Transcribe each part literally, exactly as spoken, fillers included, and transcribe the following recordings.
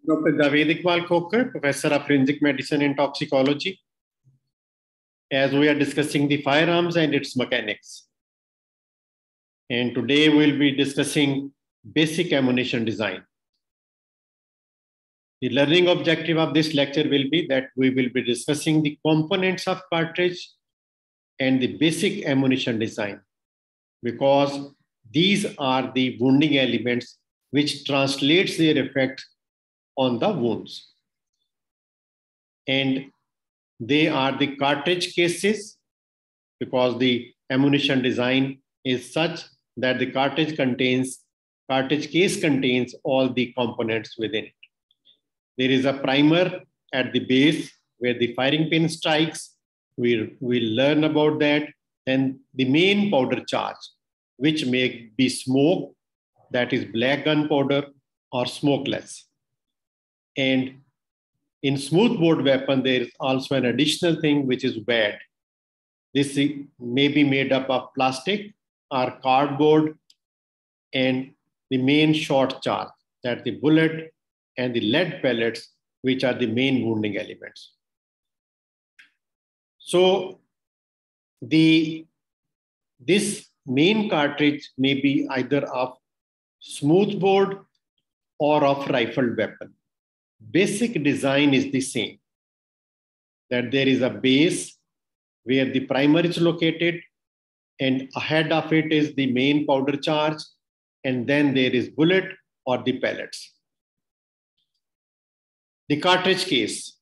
Doctor Javed Iqbal Khokar, Professor of Forensic Medicine and Toxicology, as we are discussing the firearms and its mechanics. And today we'll be discussing basic ammunition design. The learning objective of this lecture will be that we will be discussing the components of cartridge and the basic ammunition design, because these are the wounding elements which translates their effect on the wounds. And they are the cartridge cases, because the ammunition design is such that the cartridge contains, cartridge case contains all the components within it. There is a primer at the base where the firing pin strikes. We will learn about that. And the main powder charge, which may be smoke, that is black gunpowder, or smokeless. And in smoothbore weapon, there is also an additional thing which is wad. This may be made up of plastic or cardboard, and the main short charge, that the bullet and the lead pellets, which are the main wounding elements. So the, this main cartridge may be either of smoothbore or of rifled weapon. Basic design is the same, that there is a base where the primer is located, and ahead of it is the main powder charge, and then there is bullet or the pellets. The cartridge case.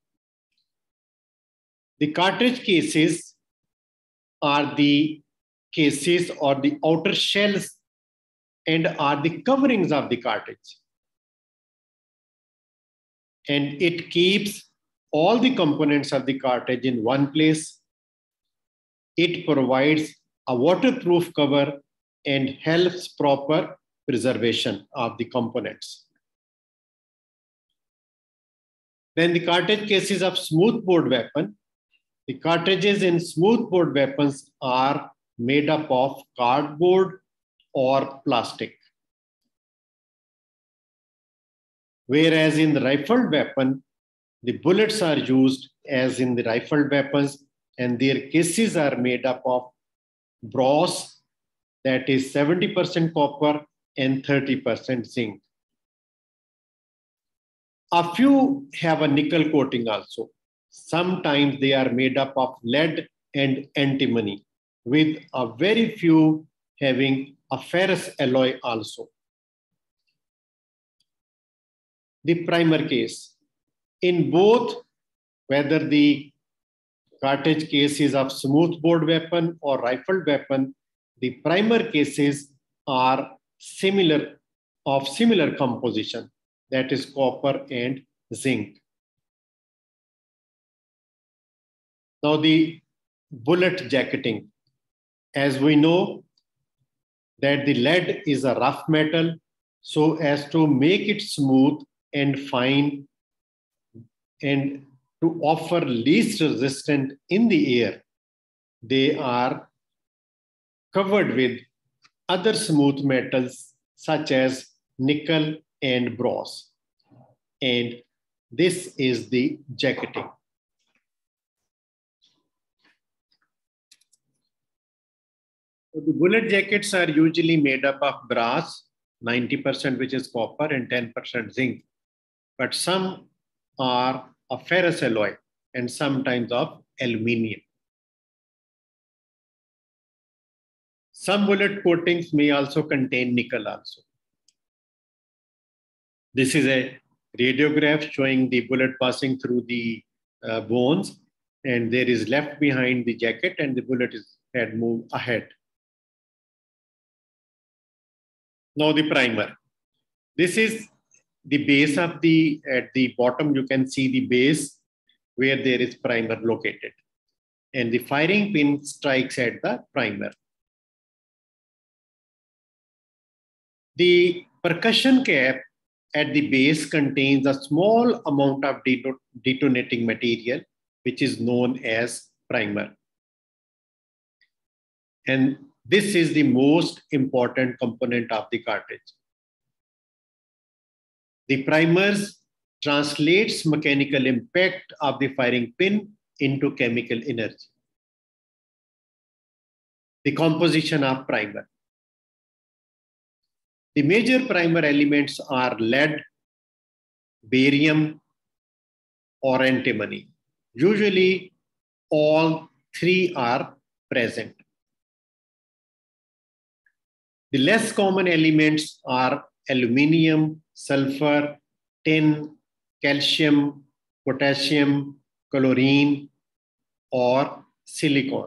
The cartridge cases are the cases or the outer shells and are the coverings of the cartridge. And it keeps all the components of the cartridge in one place. It provides a waterproof cover and helps proper preservation of the components. Then the cartridge cases of smoothbore weapon. The cartridges in smoothbore weapons are made up of cardboard or plastic. Whereas in the rifled weapon, the bullets are used as in the rifled weapons, and their cases are made up of brass, that is seventy percent copper and thirty percent zinc. A few have a nickel coating also. Sometimes they are made up of lead and antimony, with a very few having a ferrous alloy also. The primer case. In both, whether the cartridge case is of smoothbore weapon or rifled weapon, the primer cases are similar, of similar composition, that is copper and zinc. Now the bullet jacketing. As we know that the lead is a rough metal, so as to make it smooth and fine and to offer least resistance in the air, they are covered with other smooth metals such as nickel and brass. And this is the jacketing. So the bullet jackets are usually made up of brass, ninety percent which is copper and ten percent zinc. But some are of ferrous alloy and sometimes of aluminium. Some bullet coatings may also contain nickel also. This is a radiograph showing the bullet passing through the uh, bones, and there is left behind the jacket and the bullet is had moved ahead. Now the primer. This is the base of the, at the bottom you can see the base where there is primer located. And the firing pin strikes at the primer. The percussion cap at the base contains a small amount of detonating material, which is known as primer. And this is the most important component of the cartridge. The primers translates mechanical impact of the firing pin into chemical energy. The composition of primer. The major primer elements are lead, barium, or antimony. Usually, all three are present. The less common elements are aluminium, sulfur, tin, calcium, potassium, chlorine, or silicon.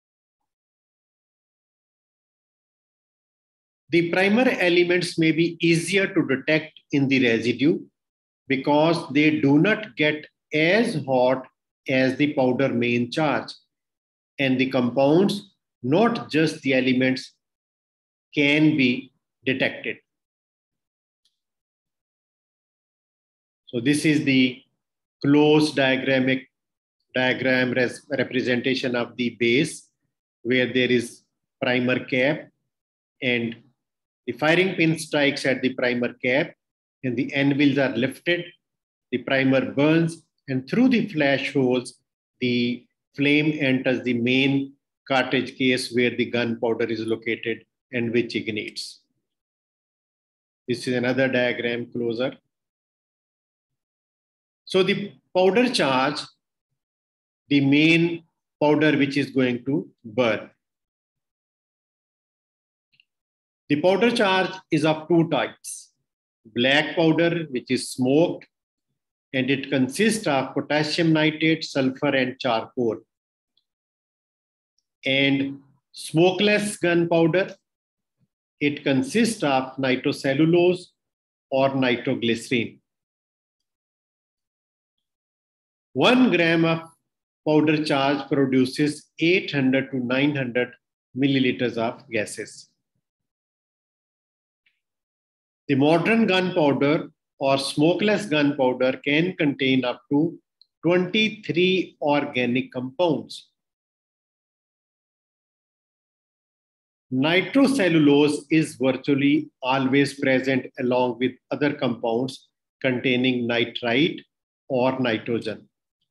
The primer elements may be easier to detect in the residue because they do not get as hot as the powder main charge, and the compounds, not just the elements, can be detected. So this is the closed diagramic diagram res representation of the base, where there is primer cap and the firing pin strikes at the primer cap and the anvils are lifted, the primer burns, and through the flash holes, the flame enters the main cartridge case where the gunpowder is located and which ignites. This is another diagram closer. So the powder charge, the main powder which is going to burn. The powder charge is of two types. Black powder, which is smoked, and it consists of potassium nitrate, sulfur, and charcoal. And smokeless gunpowder, it consists of nitrocellulose or nitroglycerin. One gram of powder charge produces eight hundred to nine hundred milliliters of gases. The modern gunpowder or smokeless gunpowder can contain up to twenty-three organic compounds. Nitrocellulose is virtually always present along with other compounds containing nitrite or nitrogen.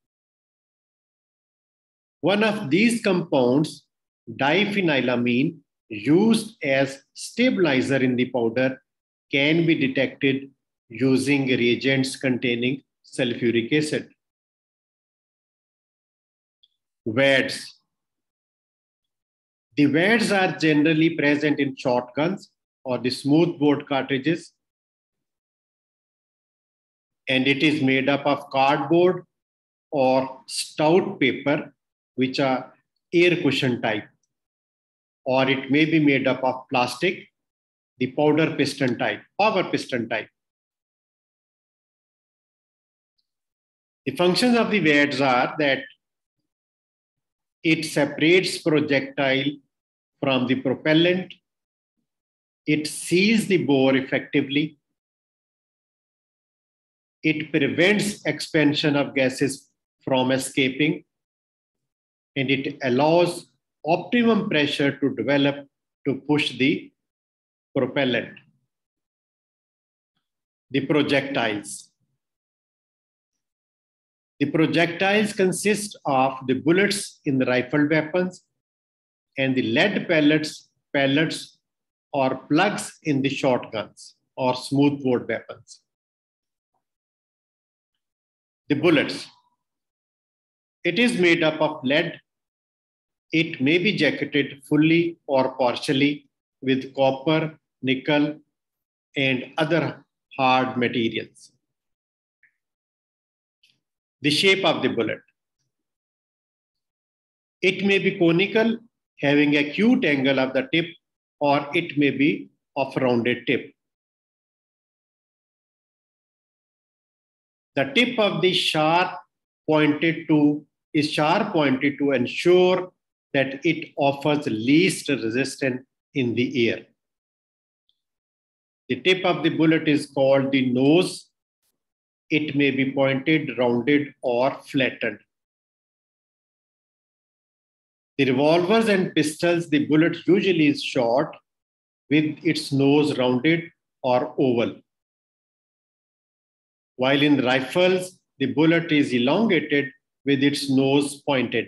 One of these compounds, diphenylamine, used as stabilizer in the powder, can be detected using reagents containing sulfuric acid. W A Ds. The W A Ds are generally present in shotguns or the smoothbore cartridges, and it is made up of cardboard or stout paper, which are air cushion type, or it may be made up of plastic, the powder piston type, power piston type. The functions of the W A Ds are that it separates projectile from the propellant, it seals the bore effectively, it prevents expansion of gases from escaping, and it allows optimum pressure to develop to push the propellant. The projectiles. The projectiles consist of the bullets in the rifle weapons and the lead pellets, pellets or plugs in the shotguns or smoothbore weapons. The bullets. It is made up of lead. It may be jacketed fully or partially with copper, nickel, and other hard materials. The shape of the bullet. It may be conical, having a acute angle of the tip, or it may be of rounded tip. The tip of the sharp pointed to is sharp pointed to ensure that it offers least resistance in the air. The tip of the bullet is called the nose. It may be pointed, rounded, or flattened. The revolvers and pistols, the bullet usually is short with its nose rounded or oval, while in rifles, the bullet is elongated with its nose pointed.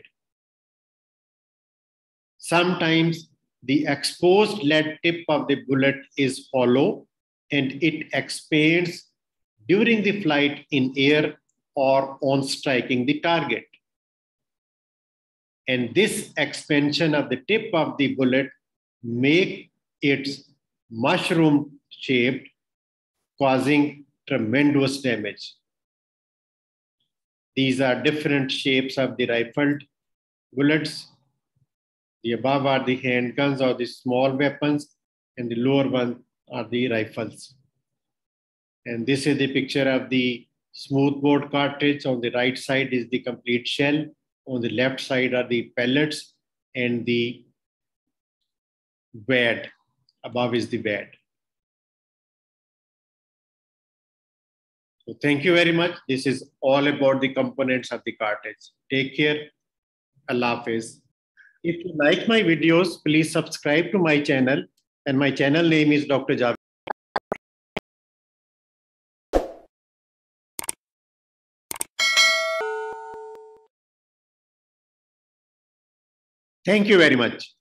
Sometimes the exposed lead tip of the bullet is hollow and it expands during the flight in air or on striking the target. And this expansion of the tip of the bullet make it mushroom shaped, causing tremendous damage. These are different shapes of the rifled bullets. The above are the handguns or the small weapons, and the lower one are the rifles. And this is the picture of the smoothbore cartridge. On the right side is the complete shell. On the left side are the pellets and the wad. Above is the wad. So thank you very much. This is all about the components of the cartridge. Take care. Allah Hafiz. If you like my videos, please subscribe to my channel. And my channel name is Doctor Javed. Thank you very much.